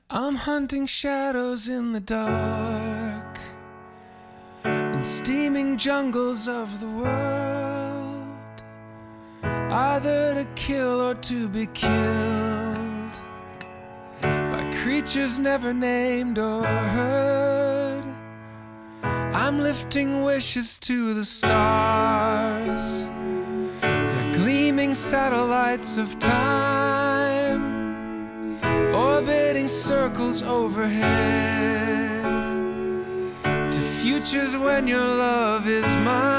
I'm hunting shadows in the dark, in steaming jungles of the world, either to kill or to be killed by creatures never named or heard. I'm lifting wishes to the stars, the gleaming satellites of time, orbiting circles overhead, to futures when your love is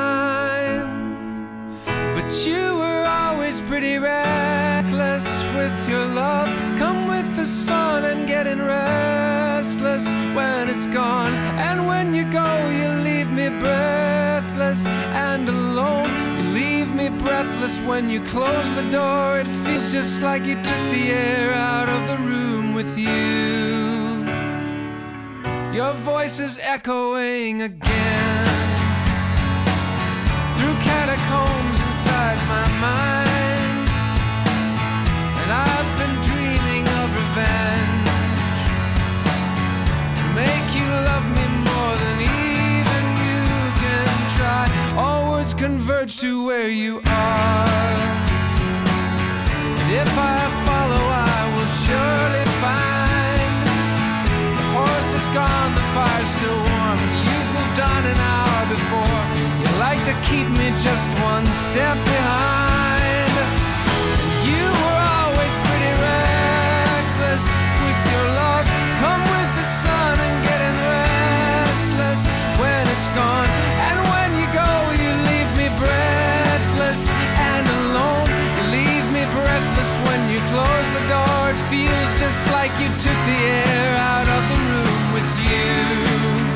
mine. But you were always pretty reckless with your love. Come with the sun and getting restless when it's gone. And when you go, you leave me breathless and alone. You leave me breathless when you close the door. It feels just like you took the air out of the room with you. Your voice is echoing again through catacombs inside my mind, and I've been dreaming of revenge, to make you love me more than even you can try. All words converge to where you are, and if I follow, I will surely find. The horse is gone, the fire's still warm, and you've moved on an hour before. You like to keep me just one step behind. You were always pretty reckless with your love. Come with the sun and getting restless when it's gone. And when you go, you leave me breathless and alone. You leave me breathless when you close the door. It feels just like you took the air out of the room with you.